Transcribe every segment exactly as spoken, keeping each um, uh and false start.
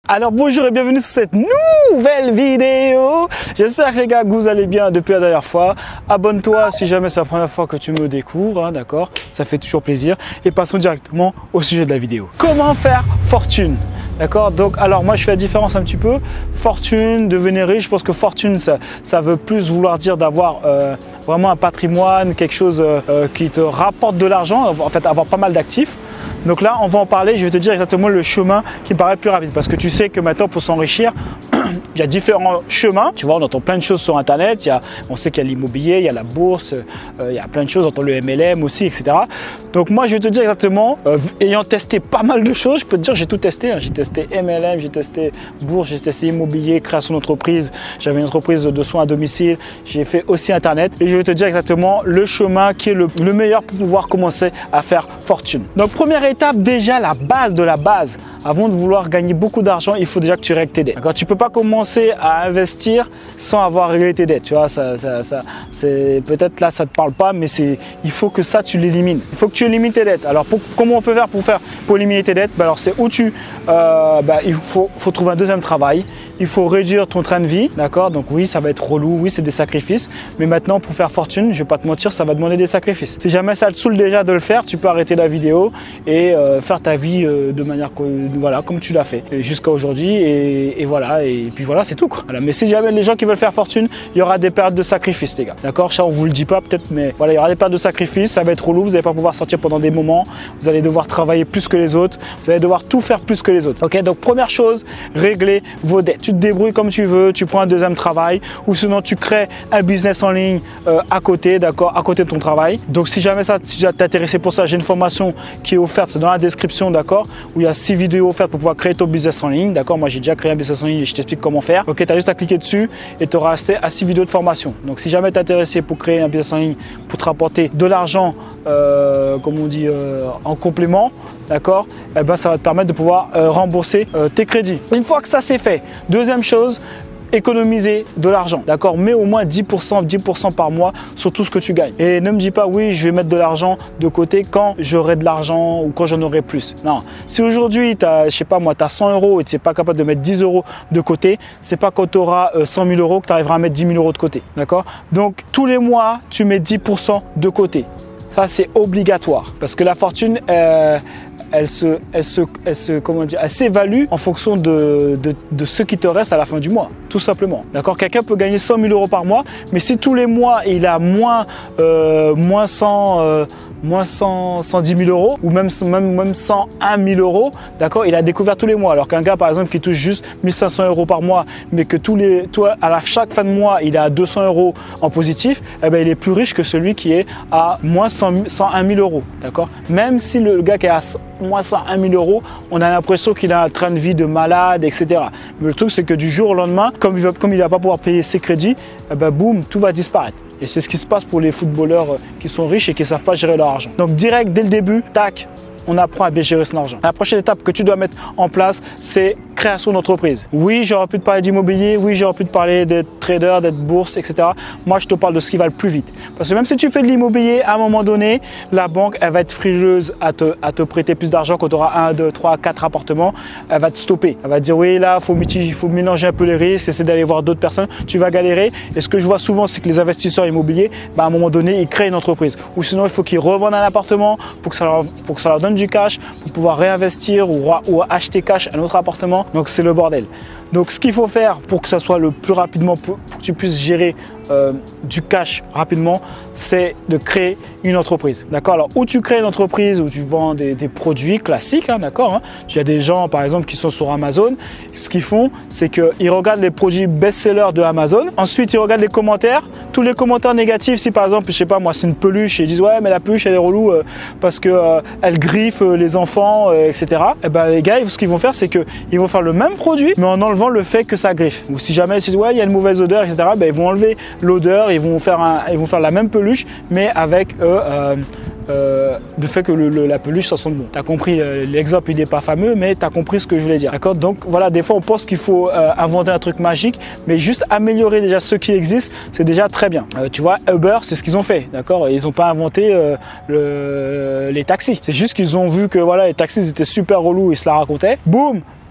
Alors bonjour et bienvenue sur cette nouvelle vidéo. J'espère que les gars que vous allez bien depuis la dernière fois. Abonne-toi si jamais c'est la première fois que tu me découvres, hein, d'accord? Ça fait toujours plaisir. Et passons directement au sujet de la vidéo. Comment faire fortune? D'accord? Donc alors moi je fais la différence un petit peu. Fortune, devenir riche, je pense que fortune ça, ça veut plus vouloir dire d'avoir euh, vraiment un patrimoine, quelque chose euh, qui te rapporte de l'argent, en fait avoir pas mal d'actifs. Donc là, on va en parler, je vais te dire exactement le chemin qui me paraît le plus rapide. Parce que tu sais que maintenant, pour s'enrichir, il y a différents chemins. Tu vois, on entend plein de choses sur Internet. Il y a, on sait qu'il y a l'immobilier, il y a la bourse, euh, il y a plein de choses. On entend le M L M aussi, et cetera. Donc moi, je vais te dire exactement, euh, ayant testé pas mal de choses, je peux te dire j'ai tout testé. Hein. J'ai testé M L M, j'ai testé bourse, j'ai testé immobilier, création d'entreprise. J'avais une entreprise de soins à domicile. J'ai fait aussi Internet. Et je vais te dire exactement le chemin qui est le, le meilleur pour pouvoir commencer à faire fortune. Donc première étape, déjà la base de la base. Avant de vouloir gagner beaucoup d'argent, il faut déjà que tu règles tes dettes. Tu ne peux pas commencer à investir sans avoir réglé tes dettes. Tu vois, ça, ça, ça, peut-être là ça ne te parle pas, mais il faut que ça tu l'élimines. Il faut que tu élimines tes dettes. Alors pour, comment on peut faire pour, faire, pour éliminer tes dettes? Ben alors c'est où tu, euh, ben, il faut, faut trouver un deuxième travail. Il faut réduire ton train de vie, d'accord? Donc oui, ça va être relou, oui, c'est des sacrifices. Mais maintenant, pour faire fortune, je vais pas te mentir, ça va demander des sacrifices. Si jamais ça te saoule déjà de le faire, tu peux arrêter la vidéo et euh, faire ta vie euh, de manière voilà, comme tu l'as fait jusqu'à aujourd'hui. Et, et voilà, et puis voilà, c'est tout, quoi. Voilà. Mais si jamais les gens qui veulent faire fortune, il y aura des périodes de sacrifices, les gars. D'accord? Ça, on vous le dit pas peut-être, mais voilà, il y aura des périodes de sacrifices. Ça va être relou, vous n'allez pas pouvoir sortir pendant des moments. Vous allez devoir travailler plus que les autres. Vous allez devoir tout faire plus que les autres. Ok? Donc première chose, régler vos dettes. Tu te débrouilles comme tu veux, tu prends un deuxième travail ou sinon tu crées un business en ligne euh, à côté, d'accord, à côté de ton travail. Donc si jamais ça si t'es intéressé pour ça, j'ai une formation qui est offerte, c'est dans la description, d'accord, où il y a six vidéos offertes pour pouvoir créer ton business en ligne, d'accord. Moi j'ai déjà créé un business en ligne et je t'explique comment faire. Ok, tu as juste à cliquer dessus et tu auras accès à six vidéos de formation. Donc si jamais tu es intéressé pour créer un business en ligne pour te rapporter de l'argent, euh, comme on dit, euh, en complément, d'accord, eh ben, ça va te permettre de pouvoir euh, rembourser euh, tes crédits. Une fois que ça c'est fait, deuxième chose, économiser de l'argent, d'accord, mais au moins dix pour cent, dix pour cent par mois sur tout ce que tu gagnes. Et ne me dis pas oui, je vais mettre de l'argent de côté quand j'aurai de l'argent ou quand j'en aurai plus. Non, si aujourd'hui tu as, je sais pas moi, tu as cent euros et tu n'es pas capable de mettre dix euros de côté, c'est pas quand tu auras euh, cent mille euros que tu arriveras à mettre dix mille euros de côté, d'accord. Donc tous les mois, tu mets dix pour cent de côté. Ça, c'est obligatoire parce que la fortune, euh, elle se, elle se, elle se, comment dire, elle s'évalue en fonction de, de, de ce qui te reste à la fin du mois, tout simplement. D'accord? Quelqu'un peut gagner cent mille euros par mois, mais si tous les mois il a moins, euh, moins cent, euh, moins cent, cent dix mille euros ou même, même, même cent un mille euros, d'accord, il a découvert tous les mois. Alors qu'un gars par exemple qui touche juste mille cinq cents euros par mois, mais que tous les, toi, à la, chaque fin de mois il a deux cents euros en positif, eh ben, il est plus riche que celui qui est à moins cent un mille euros, d'accord. Même si le gars qui est à moins cent un mille euros, on a l'impression qu'il a un train de vie de malade, et cetera. Mais le truc, c'est que du jour au lendemain, comme il va, comme il va pas pouvoir payer ses crédits, eh ben, boum, tout va disparaître. Et c'est ce qui se passe pour les footballeurs qui sont riches et qui ne savent pas gérer leur argent. Donc direct, dès le début, tac, on apprend à bien gérer son argent. La prochaine étape que tu dois mettre en place, c'est création d'entreprise. Oui, j'aurais pu te parler d'immobilier, oui, j'aurais pu te parler d'être trader, d'être bourse, et cetera. Moi, je te parle de ce qui va le plus vite. Parce que même si tu fais de l'immobilier, à un moment donné, la banque, elle va être frileuse à te, à te prêter plus d'argent quand tu auras un, deux, trois, quatre appartements. Elle va te stopper. Elle va te dire, oui, là, faut il faut mélanger un peu les risques, essayer d'aller voir d'autres personnes. Tu vas galérer. Et ce que je vois souvent, c'est que les investisseurs immobiliers, bah, à un moment donné, ils créent une entreprise. Ou sinon, il faut qu'ils revendent un appartement pour que ça leur, pour que ça leur donne du cash, pour pouvoir réinvestir ou, ou acheter cash un autre appartement. Donc c'est le bordel. Donc ce qu'il faut faire pour que ça soit le plus rapidement, pour, pour que tu puisses gérer euh, du cash rapidement, c'est de créer une entreprise. D'accord? Alors où tu crées une entreprise, où tu vends des, des produits classiques, hein, d'accord, hein. Il y a des gens par exemple qui sont sur Amazon, ce qu'ils font, c'est qu'ils regardent les produits best-sellers de Amazon. Ensuite ils regardent les commentaires, tous les commentaires négatifs. Si par exemple, je sais pas moi, c'est une peluche et ils disent ouais mais la peluche elle est relou euh, parce que euh, elle griffe euh, les enfants, euh, et cetera. Et ben les gars, ce qu'ils vont faire, c'est que ils vont faire le même produit mais en enlevant le fait que ça griffe. Ou si jamais ils disent ouais il y a une mauvaise odeur, et cetera. Ben ils vont enlever l'odeur, ils vont faire un, ils vont faire la même peluche mais avec euh, euh, euh, le fait que le, le, la peluche ça sent bon. Tu as compris, euh, l'exemple il n'est pas fameux, mais tu as compris ce que je voulais dire. D'accord? Donc voilà, des fois on pense qu'il faut euh, inventer un truc magique, mais juste améliorer déjà ce qui existe, c'est déjà très bien. Euh, tu vois, Uber, c'est ce qu'ils ont fait. D'accord? Ils n'ont pas inventé euh, le, les taxis. C'est juste qu'ils ont vu que voilà, les taxis étaient super relous, ils se la racontaient. Boum!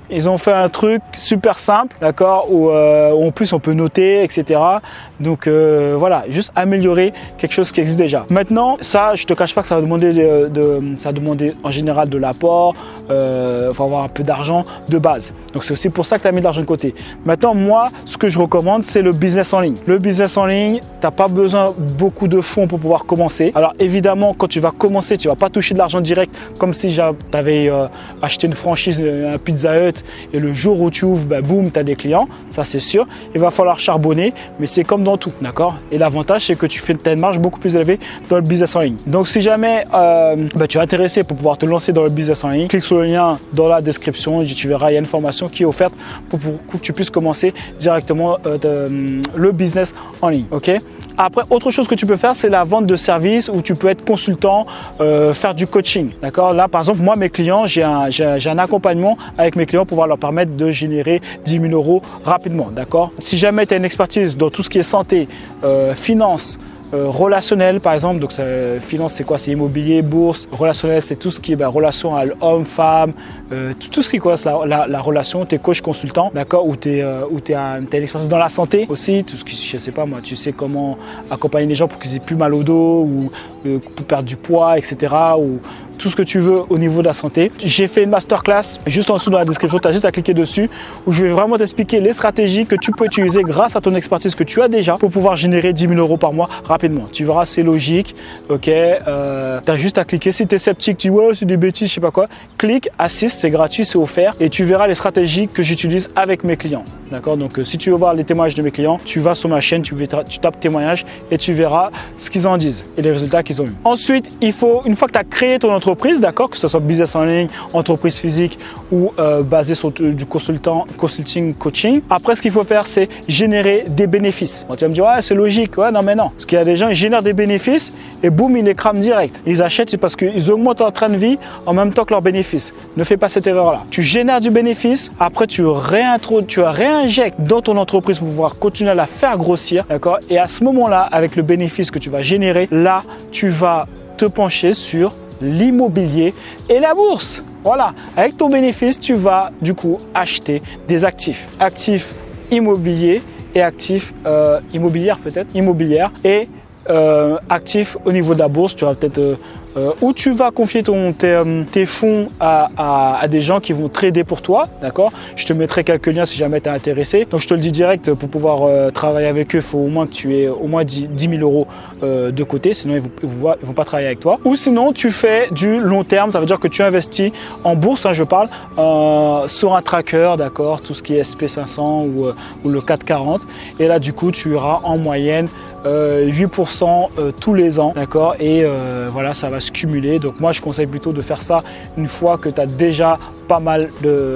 Ils ont fait un truc super simple, d'accord, où, euh, où en plus on peut noter, et cetera. Donc euh, voilà, juste améliorer quelque chose qui existe déjà. Maintenant, ça, je te cache pas que ça va demander, de, de, ça va demander en général de l'apport, euh, faut avoir un peu d'argent de base. Donc c'est aussi pour ça que tu as mis de l'argent de côté. Maintenant, moi, ce que je recommande, c'est le business en ligne. Le business en ligne, tu n'as pas besoin beaucoup de fonds pour pouvoir commencer. Alors évidemment, quand tu vas commencer, tu ne vas pas toucher de l'argent direct comme si tu avais euh, acheté une franchise, un Pizza Hut, et le jour où tu ouvres, bah, boum, tu as des clients, ça c'est sûr. Il va falloir charbonner, mais c'est comme dans tout, d'accord? Et l'avantage, c'est que tu fais une marge beaucoup plus élevée dans le business en ligne. Donc si jamais euh, bah, tu es intéressé pour pouvoir te lancer dans le business en ligne, clique sur le lien dans la description, tu verras, il y a une formation qui est offerte pour, pour que tu puisses commencer directement euh, de, le business en ligne, ok? Après, autre chose que tu peux faire, c'est la vente de services où tu peux être consultant, euh, faire du coaching. D'accord? Là, par exemple, moi, mes clients, j'ai un, j'ai, j'ai un accompagnement avec mes clients pour pouvoir leur permettre de générer dix mille euros rapidement. D'accord? Si jamais tu as une expertise dans tout ce qui est santé, euh, finance, Euh, relationnel par exemple, donc ça, finance c'est quoi? C'est immobilier, bourse. Relationnel c'est tout ce qui est bah, relation à l'homme, femme, euh, tout, tout ce qui est la, la, la relation. Tu es coach consultant, d'accord, ou tu es euh, une expérience dans la santé aussi, tout ce qui, je sais pas moi, tu sais comment accompagner les gens pour qu'ils aient plus mal au dos ou euh, pour perdre du poids, et cetera. Ou tout ce que tu veux au niveau de la santé. J'ai fait une masterclass juste en dessous dans la description, tu as juste à cliquer dessus où je vais vraiment t'expliquer les stratégies que tu peux utiliser grâce à ton expertise que tu as déjà pour pouvoir générer dix mille euros par mois rapidement. Tu verras, c'est logique, ok, euh, tu as juste à cliquer. Si tu es sceptique, tu dis ouais, c'est des bêtises, je sais pas quoi, clique, assiste, c'est gratuit, c'est offert et tu verras les stratégies que j'utilise avec mes clients. D'accord? Donc euh, si tu veux voir les témoignages de mes clients, tu vas sur ma chaîne, tu, tu tapes témoignages et tu verras ce qu'ils en disent et les résultats qu'ils ont eu. Ensuite, il faut, une fois que tu as créé ton entreprise, entreprise, d'accord, que ce soit business en ligne, entreprise physique ou euh, basé sur du consultant, consulting, coaching. Après, ce qu'il faut faire, c'est générer des bénéfices. Bon, tu vas me dire, ouais, c'est logique. Ouais, non, mais non. Parce qu'il y a des gens, ils génèrent des bénéfices et boum, ils les crament direct. Ils achètent, c'est parce qu'ils augmentent leur train de vie en même temps que leurs bénéfices. Ne fais pas cette erreur-là. Tu génères du bénéfice, après tu réintroduis, tu réinjectes dans ton entreprise pour pouvoir continuer à la faire grossir, d'accord. Et à ce moment-là, avec le bénéfice que tu vas générer, là, tu vas te pencher sur l'immobilier et la bourse. Voilà, avec ton bénéfice, tu vas du coup acheter des actifs, actifs immobiliers et actifs euh, immobilières peut-être, immobilières et euh, actifs au niveau de la bourse. Tu vas peut-être euh, euh, où tu vas confier ton, tes, tes fonds à, à, à des gens qui vont trader pour toi, d'accord. Je te mettrai quelques liens si jamais tu es intéressé. Donc je te le dis direct, pour pouvoir euh, travailler avec eux, il faut au moins que tu aies au moins dix mille euros euh, de côté, sinon ils ne vont, vont pas travailler avec toi. Ou sinon tu fais du long terme, ça veut dire que tu investis en bourse, hein, je parle, euh, sur un tracker, d'accord, tout ce qui est S P cinq cents ou, euh, ou le quatre quarante. Et là du coup tu auras en moyenne Euh, huit pour cent euh, tous les ans, d'accord, et euh, voilà, ça va se cumuler. Donc moi je conseille plutôt de faire ça une fois que tu as déjà pas mal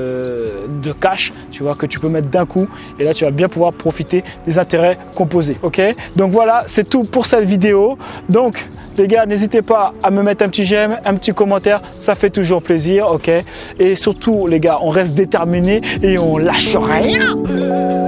de, de cash, tu vois, que tu peux mettre d'un coup, et là tu vas bien pouvoir profiter des intérêts composés, ok. Donc voilà, c'est tout pour cette vidéo. Donc les gars, n'hésitez pas à me mettre un petit j'aime, un petit commentaire, ça fait toujours plaisir, ok. Et surtout les gars, on reste déterminés et on lâche rien.